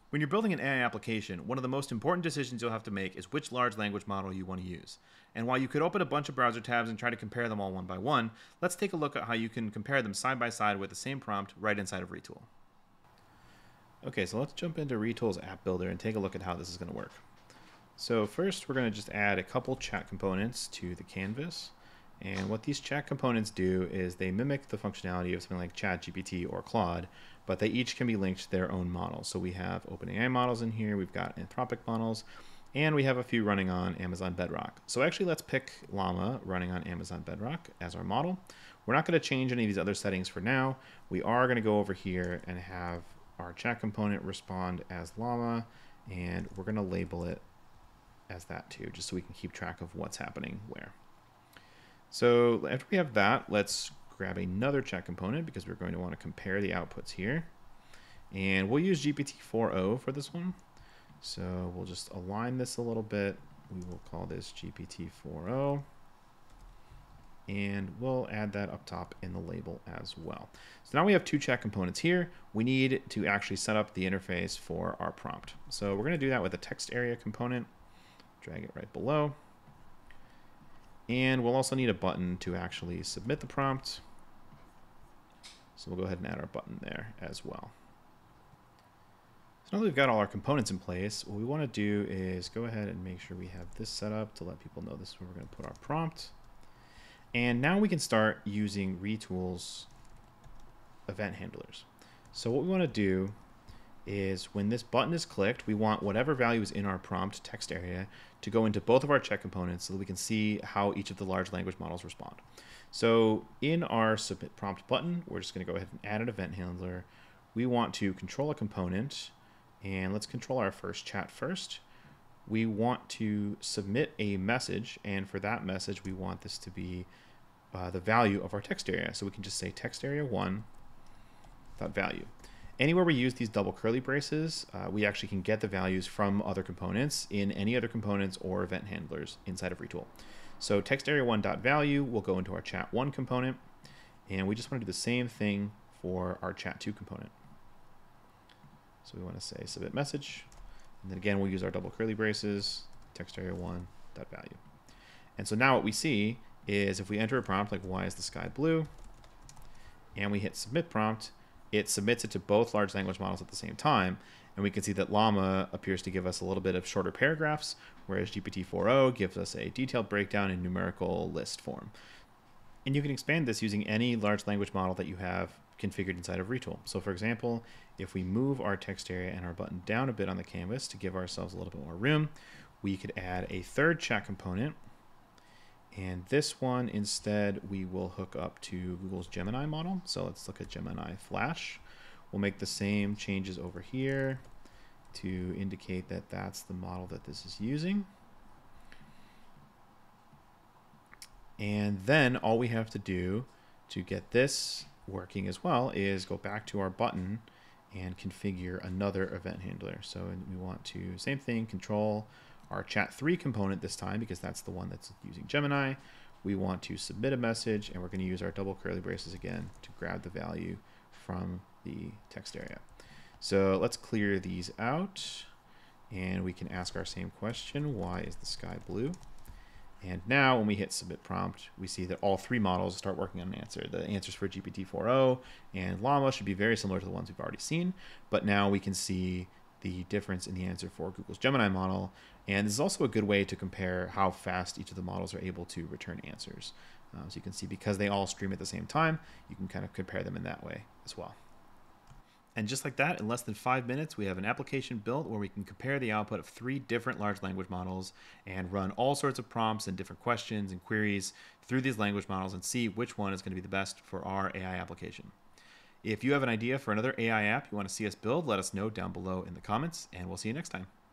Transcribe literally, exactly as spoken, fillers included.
When you're building an A I application, one of the most important decisions you'll have to make is which large language model you want to use. And while you could open a bunch of browser tabs and try to compare them all one by one, let's take a look at how you can compare them side by side with the same prompt right inside of Retool. Okay, so let's jump into Retool's app builder and take a look at how this is going to work. So first, we're going to just add a couple chat components to the canvas. And what these chat components do is they mimic the functionality of something like ChatGPT or Claude, but they each can be linked to their own models. So we have OpenAI models in here, we've got Anthropic models, and we have a few running on Amazon Bedrock. So actually, let's pick Llama running on Amazon Bedrock as our model. We're not going to change any of these other settings for now. We are going to go over here and have our chat component respond as Llama, and we're going to label it as that too, just so we can keep track of what's happening where. So after we have that, let's grab another chat component because we're going to want to compare the outputs here. And we'll use G P T four o for this one. So we'll just align this a little bit. We will call this G P T four o. And we'll add that up top in the label as well. So now we have two chat components here. We need to actually set up the interface for our prompt. So we're going to do that with a text area component. Drag it right below. And we'll also need a button to actually submit the prompt. So we'll go ahead and add our button there as well. So now that we've got all our components in place, what we want to do is go ahead and make sure we have this set up to let people know this is where we're going to put our prompt. And now we can start using Retool's event handlers. So what we want to do is when this button is clicked, we want whatever value is in our prompt text area to go into both of our chat components so that we can see how each of the large language models respond. So in our submit prompt button, we're just going to go ahead and add an event handler. We want to control a component, and let's control our first chat first. We want to submit a message, and for that message, we want this to be uh, the value of our text area. So we can just say text area one dot value. Anywhere we use these double curly braces, uh, we actually can get the values from other components in any other components or event handlers inside of Retool. So text area one dot value will go into our chat one component, and we just want to do the same thing for our chat two component. So we want to say submit message, and then again we'll use our double curly braces, text area one dot value. And so now what we see is if we enter a prompt like why is the sky blue, and we hit submit prompt, it submits it to both large language models at the same time. And we can see that Llama appears to give us a little bit of shorter paragraphs, whereas G P T four o gives us a detailed breakdown in numerical list form. And you can expand this using any large language model that you have configured inside of Retool. So for example, if we move our text area and our button down a bit on the canvas to give ourselves a little bit more room, we could add a third chat component. And this one, instead, we will hook up to Google's Gemini model. So let's look at Gemini Flash. We'll make the same changes over here to indicate that that's the model that this is using. And then all we have to do to get this working as well is go back to our button and configure another event handler. So we want to, same thing, control our chat three component this time because that's the one that's using Gemini. We want to submit a message, and we're going to use our double curly braces again to grab the value from the text area. So let's clear these out, and we can ask our same question, why is the sky blue? And now when we hit submit prompt, we see that all three models start working on an answer. The answers for G P T four o and Llama should be very similar to the ones we've already seen, but now we can see the difference in the answer for Google's Gemini model. And this is also a good way to compare how fast each of the models are able to return answers. Uh, so you can see because they all stream at the same time, you can kind of compare them in that way as well. And just like that, in less than five minutes, we have an application built where we can compare the output of three different large language models and run all sorts of prompts and different questions and queries through these language models and see which one is going to be the best for our A I application. If you have an idea for another A I app you want to see us build, let us know down below in the comments, and we'll see you next time.